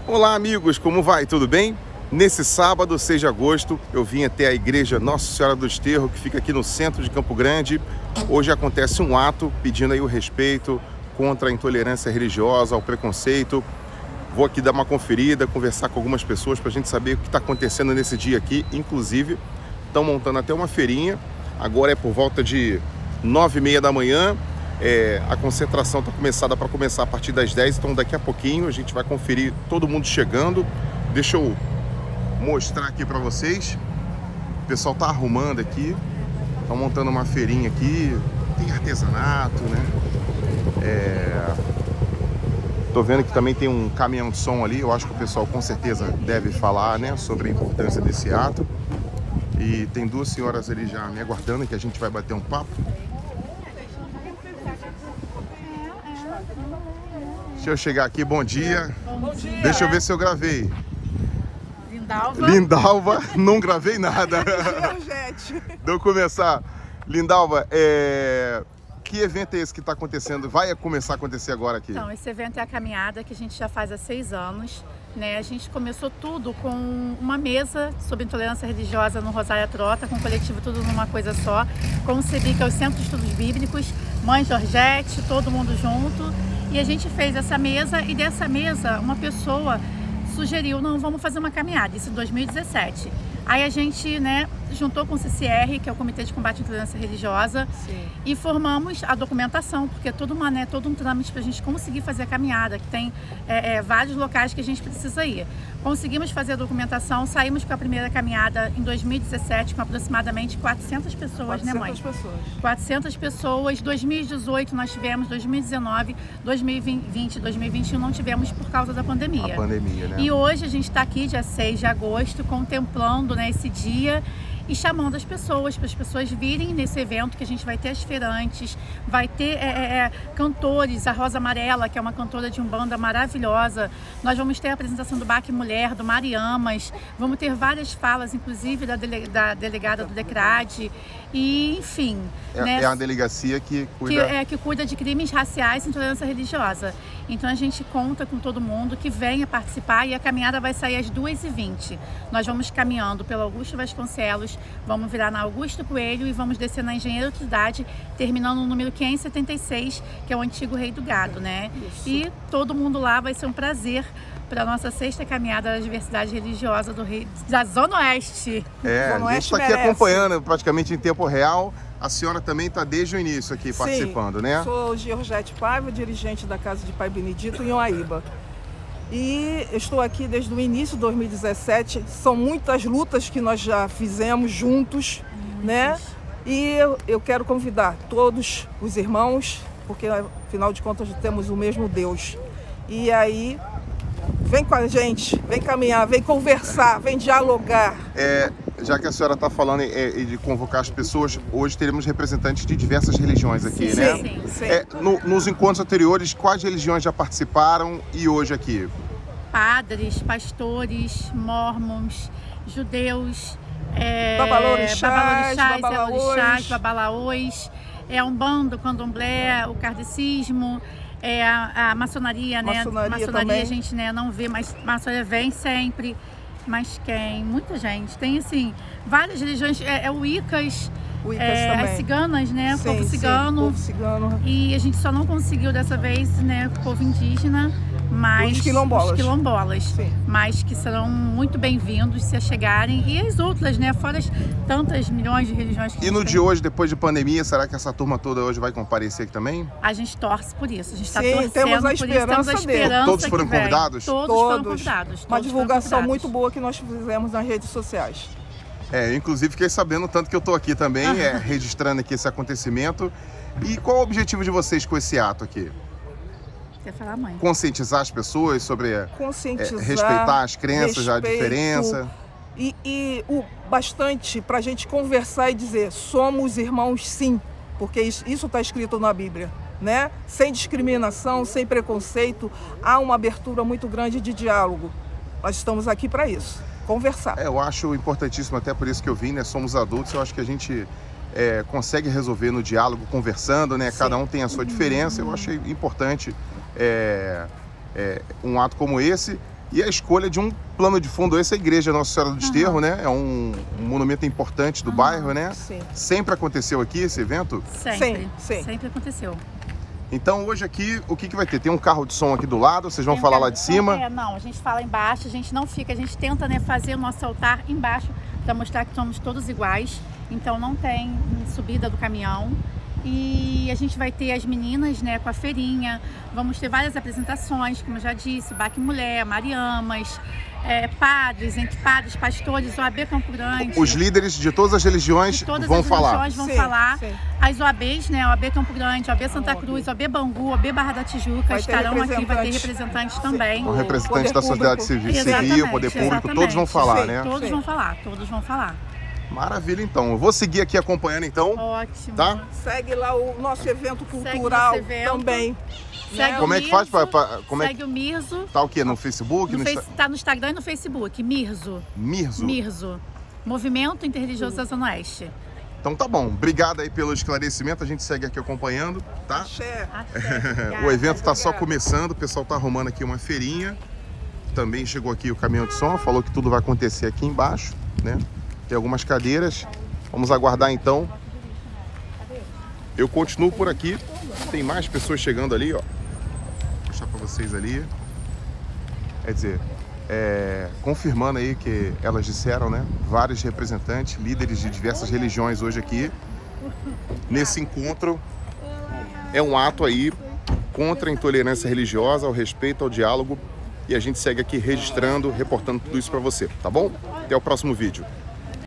Olá amigos, como vai? Tudo bem? Nesse sábado, 6 de agosto, eu vim até a igreja Nossa Senhora do Esterro, que fica aqui no centro de Campo Grande. Hoje acontece um ato pedindo aí o respeito contra a intolerância religiosa, ao preconceito. Vou aqui dar uma conferida, conversar com algumas pessoas para a gente saber o que está acontecendo nesse dia aqui. Inclusive, estão montando até uma feirinha. Agora é por volta de 9h30 da manhã. A concentração está começada para começar a partir das 10, então daqui a pouquinho a gente vai conferir todo mundo chegando. Deixa eu mostrar aqui para vocês. O pessoal está arrumando aqui, estão montando uma feirinha aqui, tem artesanato, né? Tô vendo que também tem um caminhão de som ali. Eu acho que o pessoal com certeza deve falar, né, sobre a importância desse ato. E tem duas senhoras ali já me aguardando, que a gente vai bater um papo. Deixa eu chegar aqui, bom dia. Bom dia. Deixa eu ver se eu gravei. Lindalva. Lindalva, não gravei nada. Georgette. Deixa eu começar. Lindalva, que evento é esse que está acontecendo? Vai começar a acontecer agora aqui? Então, esse evento é a caminhada que a gente já faz há 6 anos. Né? A gente começou tudo com uma mesa sobre intolerância religiosa no Rosária Trota, com o coletivo Tudo Numa Coisa Só, com o CEBI, que é o Centro de Estudos Bíblicos, Mãe Georgette, todo mundo junto. E a gente fez essa mesa, e dessa mesa uma pessoa sugeriu, não, vamos fazer uma caminhada, isso em 2017. Aí a gente, né, juntou com o CCR, que é o Comitê de Combate à Intolerância Religiosa. Sim. E formamos a documentação, porque é todo um trâmite para a gente conseguir fazer a caminhada, que tem vários locais que a gente precisa ir. Conseguimos fazer a documentação, saímos com a primeira caminhada em 2017 com aproximadamente 400 pessoas, né, mãe? 400 pessoas. 400 pessoas. 2018 nós tivemos, 2019, 2020, 2021 não tivemos por causa da pandemia. A pandemia, né? E hoje a gente está aqui, dia 6 de agosto, contemplando, né, esse dia e chamando as pessoas, para as pessoas virem nesse evento, que a gente vai ter as feirantes, vai ter cantores, a Rosa Amarela, que é uma cantora de umbanda maravilhosa. Nós vamos ter a apresentação do Baque Mulher, do Mariamas, vamos ter várias falas, inclusive da delegada do DECRAD, e enfim. É a delegacia que cuida... Que cuida de crimes raciais e intolerância religiosa. Então a gente conta com todo mundo que venha participar, e a caminhada vai sair às 2h20. Nós vamos caminhando pelo Augusto Vasconcelos, vamos virar na Augusto Coelho e vamos descer na Engenheiro Trindade, terminando no número 576, que é o antigo Rei do Gado, né? Isso. E todo mundo lá, vai ser um prazer para a nossa 6ª caminhada da diversidade religiosa da Zona Oeste. A gente está aqui acompanhando praticamente em tempo real. A senhora também está desde o início aqui participando, né? Sou Georgette Paiva, dirigente da Casa de Pai Benedito em Uaíba. E estou aqui desde o início de 2017. São muitas lutas que nós já fizemos juntos, né? E eu quero convidar todos os irmãos, porque afinal de contas temos o mesmo Deus. E aí, vem com a gente, vem caminhar, vem conversar, vem dialogar. Já que a senhora está falando de convocar as pessoas, hoje teremos representantes de diversas religiões aqui, sim, né? Sim, sim. Nos encontros anteriores, quais religiões já participaram e hoje aqui? Padres, pastores, mormons, judeus, babalorixás, babalaôs, umbanda, candomblé, o kardecismo, a maçonaria, né? Maçonaria a gente, né, não vê, mas maçonaria vem sempre. Mas quem? Muita gente. Tem, assim, várias religiões. O Wiccas, também. As ciganas, né? Sim, povo cigano. Povo cigano. E a gente só não conseguiu dessa vez, né? O povo indígena, mas... Os quilombolas. Os quilombolas. Sim. Mas que serão muito bem-vindos se chegarem. E as outras, né? Fora as tantas milhões de religiões que E no de hoje, depois de pandemia, será que essa turma toda hoje vai comparecer aqui também? A gente torce por isso. A gente está torcendo temos a esperança por isso. Todos foram convidados? Todos foram convidados. Uma divulgação muito boa que nós fizemos nas redes sociais. Inclusive fiquei sabendo tanto que eu estou aqui também, registrando aqui esse acontecimento. E qual o objetivo de vocês com esse ato aqui? Quer falar, mãe? Conscientizar as pessoas sobre respeitar as crenças, a diferença. E o bastante para a gente conversar e dizer, somos irmãos sim, porque isso está escrito na Bíblia, né? Sem discriminação, sem preconceito, há uma abertura muito grande de diálogo. Nós estamos aqui para isso. Conversar. Eu acho importantíssimo, até por isso que eu vim, né? Somos adultos, eu acho que a gente consegue resolver no diálogo, conversando, né? Sim. Cada um tem a sua diferença. Eu achei importante um ato como esse. E a escolha de um plano de fundo, essa igreja Nossa Senhora do Desterro, né? É um monumento importante do bairro, né? Sim. Sempre aconteceu aqui esse evento? Sempre. Sim. Sempre aconteceu. Então hoje aqui, o que vai ter? Tem um carro de som aqui do lado, vocês vão falar lá de cima? Não, a gente fala embaixo, a gente não fica, a gente tenta, né, fazer o nosso altar embaixo para mostrar que somos todos iguais. Então não tem subida do caminhão. E a gente vai ter as meninas, né, com a feirinha, vamos ter várias apresentações, como eu já disse, Baque Mulher, Mariamas, padres, entre padres, pastores, OAB Campo Grande. Os líderes de todas as religiões vão falar. Vão falar. Sim. As OABs, né, OAB Campo Grande, OAB Santa Cruz, OAB Bangu, OAB Barra da Tijuca, estarão aqui, vai ter representantes também. O representante da sociedade civil, poder público, todos vão falar, né? Todos vão falar, todos vão falar. Maravilha, então. Eu vou seguir aqui acompanhando, então. Ótimo. Tá? Segue lá o nosso evento cultural também. Segue Como é que faz? Segue o Mirzo. Tá o quê? No Facebook? Tá no Instagram e no Facebook. Mirzo. Mirzo. Movimento Interreligioso da Zona Oeste. Então tá bom. Obrigado aí pelo esclarecimento. A gente segue aqui acompanhando, tá? Axé. O evento tá só começando. O pessoal tá arrumando aqui uma feirinha. Também chegou aqui o caminhão de som. Falou que tudo vai acontecer aqui embaixo, né? Tem algumas cadeiras. Vamos aguardar então. Eu continuo por aqui. Tem mais pessoas chegando ali, ó. Vou mostrar para vocês ali. Quer dizer, confirmando aí que elas disseram, né? Vários representantes, líderes de diversas religiões hoje aqui. Nesse encontro. É um ato aí contra a intolerância religiosa, ao respeito, ao diálogo. E a gente segue aqui registrando, reportando tudo isso para você, tá bom? Até o próximo vídeo.